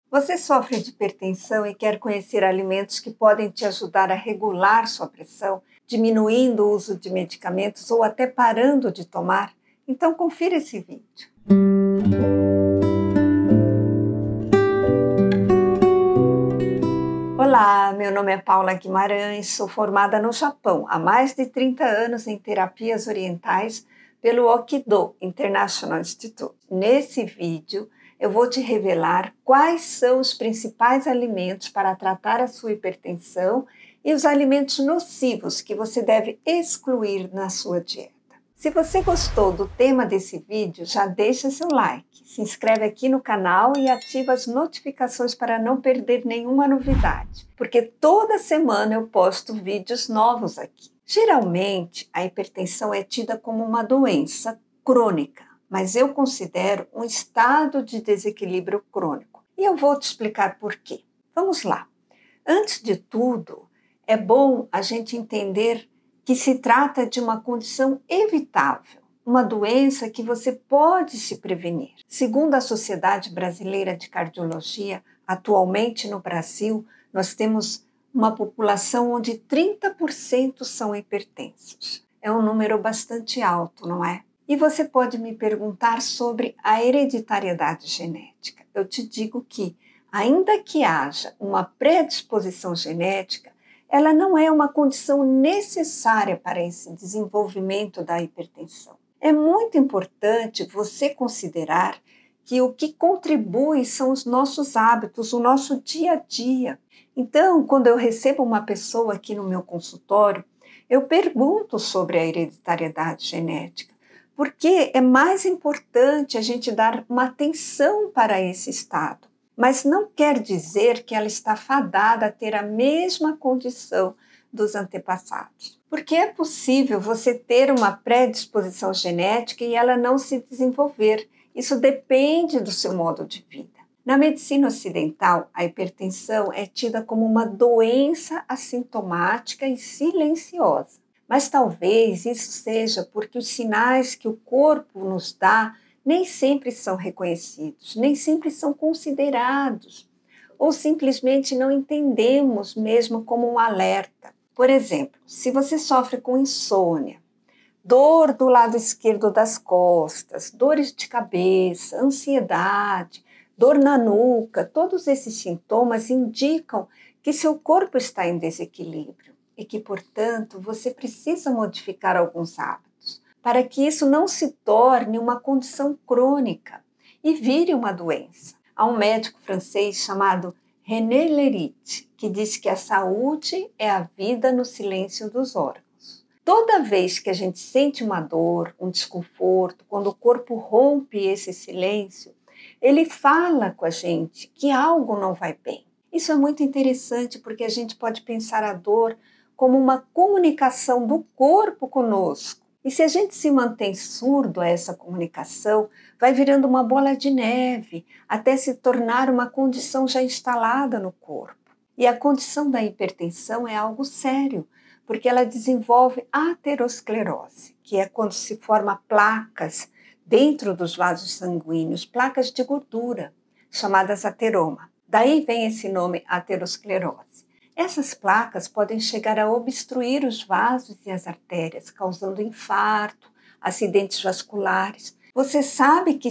Você sofre de hipertensão e quer conhecer alimentos que podem te ajudar a regular sua pressão, diminuindo o uso de medicamentos ou até parando de tomar? Então confira esse vídeo. Olá, meu nome é Paula Guimarães, sou formada no Japão há mais de 30 anos em terapias orientais pelo Okido International Institute. Nesse vídeo, eu vou te revelar quais são os principais alimentos para tratar a sua hipertensão e os alimentos nocivos que você deve excluir na sua dieta. Se você gostou do tema desse vídeo, já deixa seu like, se inscreve aqui no canal e ativa as notificações para não perder nenhuma novidade, porque toda semana eu posto vídeos novos aqui. Geralmente, a hipertensão é tida como uma doença crônica, mas eu considero um estado de desequilíbrio crônico. E eu vou te explicar por quê. Vamos lá. Antes de tudo, é bom a gente entender que se trata de uma condição evitável, uma doença que você pode se prevenir. Segundo a Sociedade Brasileira de Cardiologia, atualmente no Brasil, nós temos uma população onde 30% são hipertensos. É um número bastante alto, não é? E você pode me perguntar sobre a hereditariedade genética. Eu te digo que, ainda que haja uma predisposição genética, ela não é uma condição necessária para esse desenvolvimento da hipertensão. É muito importante você considerar que o que contribui são os nossos hábitos, o nosso dia a dia. Então, quando eu recebo uma pessoa aqui no meu consultório, eu pergunto sobre a hereditariedade genética, porque é mais importante a gente dar uma atenção para esse estado. Mas não quer dizer que ela está fadada a ter a mesma condição dos antepassados. Porque é possível você ter uma predisposição genética e ela não se desenvolver. Isso depende do seu modo de vida. Na medicina ocidental, a hipertensão é tida como uma doença assintomática e silenciosa. Mas talvez isso seja porque os sinais que o corpo nos dá nem sempre são reconhecidos, nem sempre são considerados, ou simplesmente não entendemos mesmo como um alerta. Por exemplo, se você sofre com insônia, dor do lado esquerdo das costas, dores de cabeça, ansiedade, dor na nuca, todos esses sintomas indicam que seu corpo está em desequilíbrio e que, portanto, você precisa modificar alguns hábitos para que isso não se torne uma condição crônica e vire uma doença. Há um médico francês chamado René Lerit, que diz que a saúde é a vida no silêncio dos órgãos. Toda vez que a gente sente uma dor, um desconforto, quando o corpo rompe esse silêncio, ele fala com a gente que algo não vai bem. Isso é muito interessante porque a gente pode pensar a dor como uma comunicação do corpo conosco. E se a gente se mantém surdo a essa comunicação, vai virando uma bola de neve, até se tornar uma condição já instalada no corpo. E a condição da hipertensão é algo sério, porque ela desenvolve aterosclerose, que é quando se formam placas dentro dos vasos sanguíneos, placas de gordura, chamadas ateroma. Daí vem esse nome aterosclerose. Essas placas podem chegar a obstruir os vasos e as artérias, causando infarto, acidentes vasculares. Você sabe que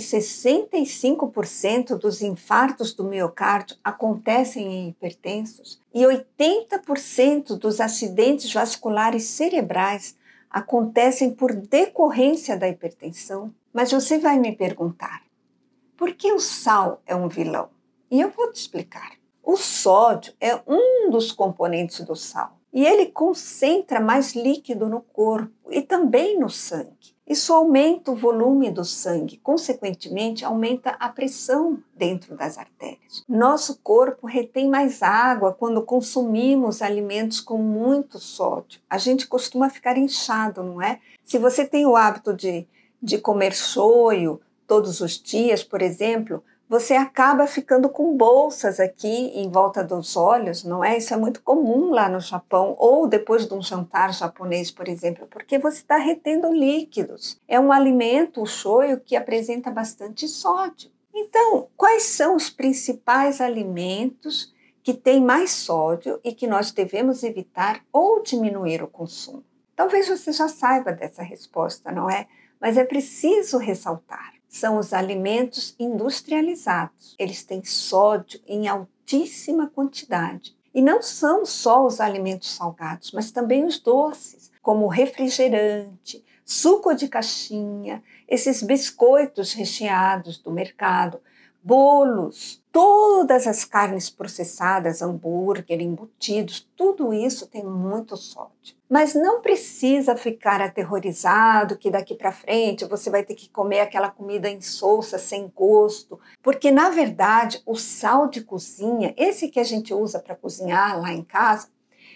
65% dos infartos do miocárdio acontecem em hipertensos e 80% dos acidentes vasculares cerebrais acontecem por decorrência da hipertensão? Mas você vai me perguntar, por que o sal é um vilão? E eu vou te explicar. O sódio é um dos componentes do sal e ele concentra mais líquido no corpo e também no sangue. Isso aumenta o volume do sangue, consequentemente aumenta a pressão dentro das artérias. Nosso corpo retém mais água quando consumimos alimentos com muito sódio. A gente costuma ficar inchado, não é? Se você tem o hábito de comer shoyu todos os dias, por exemplo, você acaba ficando com bolsas aqui em volta dos olhos, não é? Isso é muito comum lá no Japão, ou depois de um jantar japonês, por exemplo, porque você está retendo líquidos. É um alimento, o shoyu, que apresenta bastante sódio. Então, quais são os principais alimentos que têm mais sódio e que nós devemos evitar ou diminuir o consumo? Talvez você já saiba dessa resposta, não é? Mas é preciso ressaltar. São os alimentos industrializados. Eles têm sódio em altíssima quantidade. E não são só os alimentos salgados, mas também os doces, como refrigerante, suco de caixinha, esses biscoitos recheados do mercado, bolos, todas as carnes processadas, hambúrguer, embutidos, tudo isso tem muito sódio. Mas não precisa ficar aterrorizado que daqui para frente você vai ter que comer aquela comida insossa, sem gosto, porque na verdade o sal de cozinha, esse que a gente usa para cozinhar lá em casa,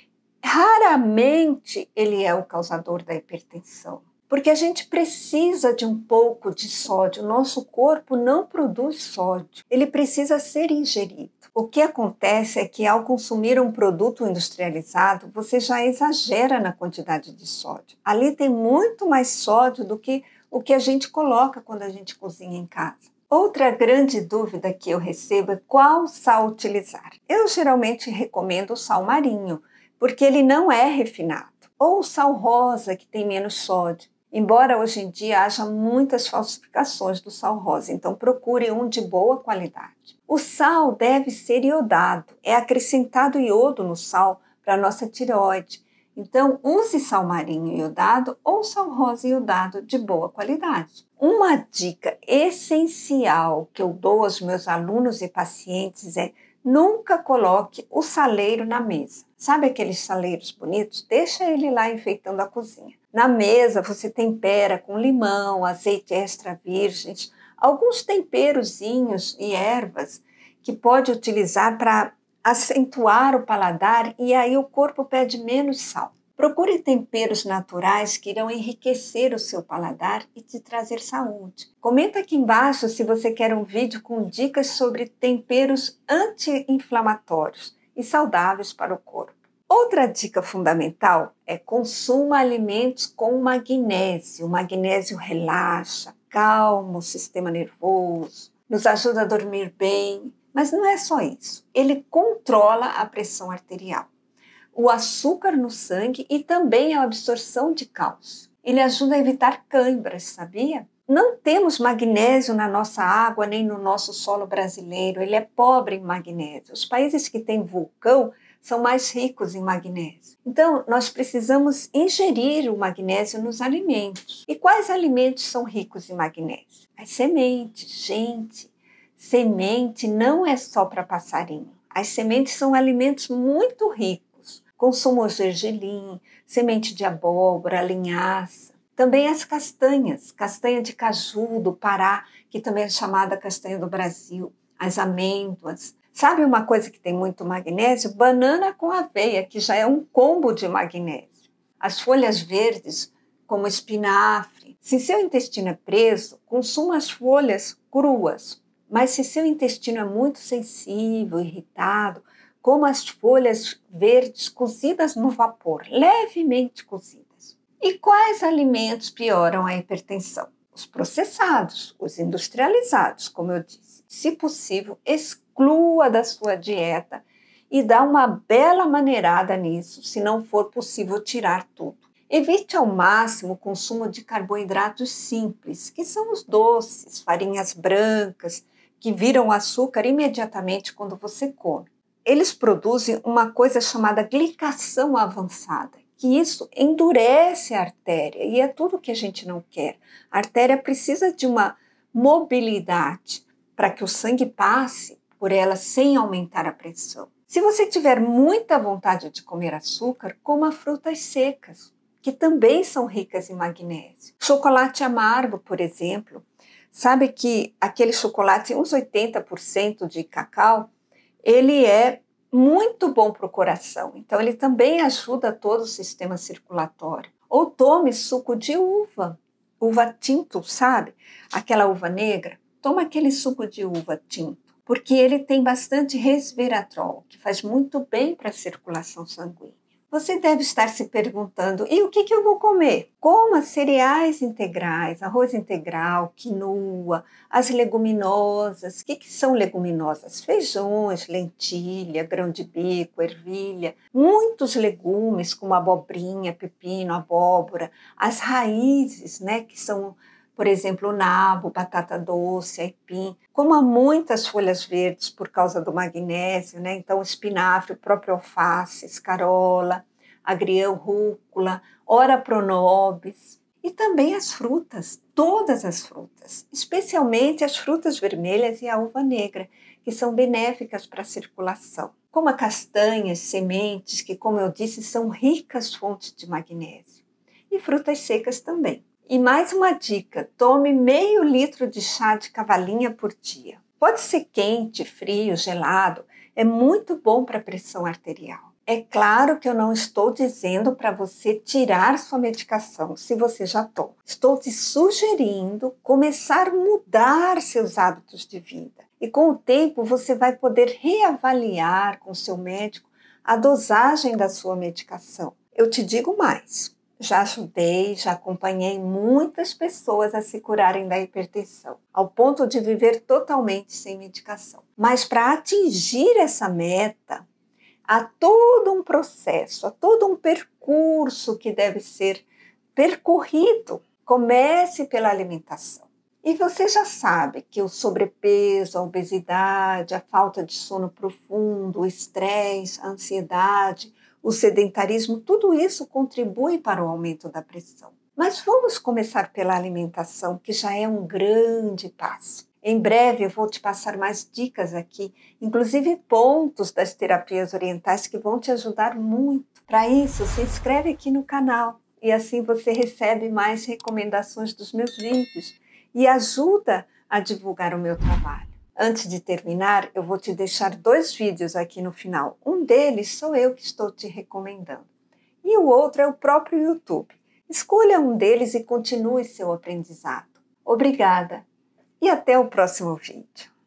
raramente ele é o causador da hipertensão. Porque a gente precisa de um pouco de sódio. Nosso corpo não produz sódio. Ele precisa ser ingerido. O que acontece é que ao consumir um produto industrializado, você já exagera na quantidade de sódio. Ali tem muito mais sódio do que o que a gente coloca quando a gente cozinha em casa. Outra grande dúvida que eu recebo é qual sal utilizar. Eu geralmente recomendo o sal marinho, porque ele não é refinado. Ou o sal rosa, que tem menos sódio. Embora hoje em dia haja muitas falsificações do sal rosa, então procure um de boa qualidade. O sal deve ser iodado, é acrescentado iodo no sal para a nossa tireoide. Então use sal marinho iodado ou sal rosa iodado de boa qualidade. Uma dica essencial que eu dou aos meus alunos e pacientes é: nunca coloque o saleiro na mesa. Sabe aqueles saleiros bonitos? Deixa ele lá enfeitando a cozinha. Na mesa você tempera com limão, azeite extra virgem, alguns temperozinhos e ervas que pode utilizar para acentuar o paladar e aí o corpo pede menos sal. Procure temperos naturais que irão enriquecer o seu paladar e te trazer saúde. Comenta aqui embaixo se você quer um vídeo com dicas sobre temperos anti-inflamatórios e saudáveis para o corpo. Outra dica fundamental é consuma alimentos com magnésio. O magnésio relaxa, calma o sistema nervoso, nos ajuda a dormir bem. Mas não é só isso. Ele controla a pressão arterial, o açúcar no sangue e também a absorção de cálcio. Ele ajuda a evitar câimbras, sabia? Não temos magnésio na nossa água nem no nosso solo brasileiro. Ele é pobre em magnésio. Os países que têm vulcão são mais ricos em magnésio. Então, nós precisamos ingerir o magnésio nos alimentos. E quais alimentos são ricos em magnésio? As sementes. Gente, semente não é só para passarinho. As sementes são alimentos muito ricos. Consuma o gergelim, semente de abóbora, linhaça. Também as castanhas, castanha de caju do Pará, que também é chamada castanha do Brasil, as amêndoas. Sabe uma coisa que tem muito magnésio? Banana com aveia, que já é um combo de magnésio. As folhas verdes, como espinafre. Se seu intestino é preso, consuma as folhas cruas. Mas se seu intestino é muito sensível, irritado, coma as folhas verdes cozidas no vapor, levemente cozidas. E quais alimentos pioram a hipertensão? Os processados, os industrializados, como eu disse. Se possível, exclua da sua dieta e dá uma bela maneirada nisso, se não for possível tirar tudo. Evite ao máximo o consumo de carboidratos simples, que são os doces, farinhas brancas, que viram açúcar imediatamente quando você come. Eles produzem uma coisa chamada glicação avançada, que isso endurece a artéria e é tudo que a gente não quer. A artéria precisa de uma mobilidade para que o sangue passe por ela sem aumentar a pressão. Se você tiver muita vontade de comer açúcar, coma frutas secas, que também são ricas em magnésio. Chocolate amargo, por exemplo. Sabe que aquele chocolate, uns 80% de cacau, ele é muito bom para o coração. Então, ele também ajuda todo o sistema circulatório. Ou tome suco de uva, uva tinto, sabe? Aquela uva negra. Toma aquele suco de uva tinto, porque ele tem bastante resveratrol, que faz muito bem para a circulação sanguínea. Você deve estar se perguntando, e o que eu vou comer? Coma cereais integrais, arroz integral, quinoa, as leguminosas. O que são leguminosas? Feijões, lentilha, grão de bico, ervilha, muitos legumes como abobrinha, pepino, abóbora, as raízes, né, que são, por exemplo, o nabo, batata doce, aipim. Coma muitas folhas verdes por causa do magnésio, né? Então, espinafre, o próprio alface, escarola, agrião, rúcula, ora pro nobis. E também as frutas, todas as frutas, especialmente as frutas vermelhas e a uva negra, que são benéficas para a circulação. Coma castanhas, sementes, que, como eu disse, são ricas fontes de magnésio. E frutas secas também. E mais uma dica, tome meio litro de chá de cavalinha por dia. Pode ser quente, frio, gelado, é muito bom para a pressão arterial. É claro que eu não estou dizendo para você tirar sua medicação se você já toma. Estou te sugerindo começar a mudar seus hábitos de vida. E com o tempo você vai poder reavaliar com seu médico a dosagem da sua medicação. Eu te digo mais. Já ajudei, já acompanhei muitas pessoas a se curarem da hipertensão, ao ponto de viver totalmente sem medicação. Mas para atingir essa meta, há todo um processo, há todo um percurso que deve ser percorrido. Comece pela alimentação. E você já sabe que o sobrepeso, a obesidade, a falta de sono profundo, o estresse, a ansiedade, o sedentarismo, tudo isso contribui para o aumento da pressão. Mas vamos começar pela alimentação, que já é um grande passo. Em breve eu vou te passar mais dicas aqui, inclusive pontos das terapias orientais que vão te ajudar muito. Para isso, se inscreve aqui no canal e assim você recebe mais recomendações dos meus vídeos e ajuda a divulgar o meu trabalho. Antes de terminar, eu vou te deixar 2 vídeos aqui no final. Um deles sou eu que estou te recomendando. E o outro é o próprio YouTube. Escolha um deles e continue seu aprendizado. Obrigada e até o próximo vídeo.